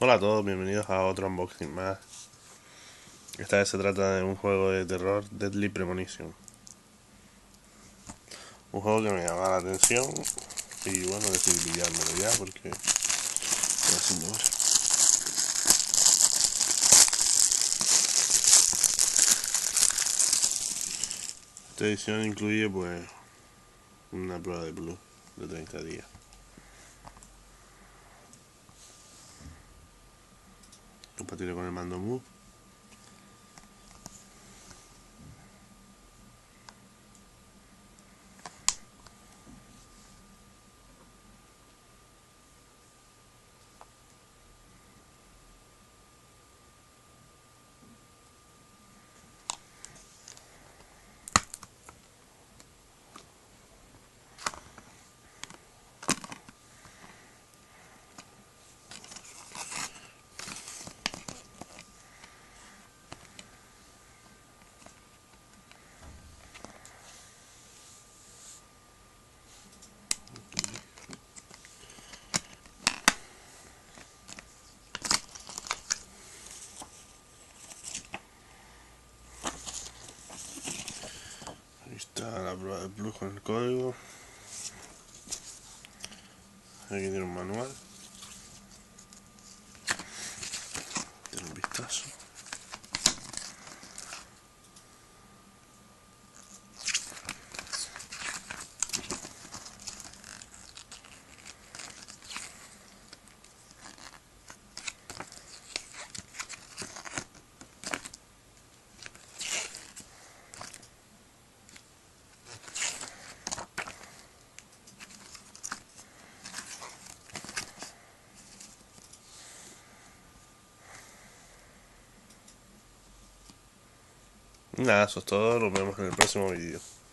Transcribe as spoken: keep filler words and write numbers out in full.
Hola a todos, bienvenidos a otro unboxing más. Esta vez se trata de un juego de terror, Deadly Premonition. Un juego que me llama la atención y bueno, decidí pillármelo ya porque estoy haciendo hora. Esta edición incluye pues una prueba de plus de treinta días. Compatible con el mando Move. Ahí está la prueba de plus con el código. Aquí tiene un manual. Tiene un vistazo. Nada, eso es todo, nos vemos en el próximo vídeo.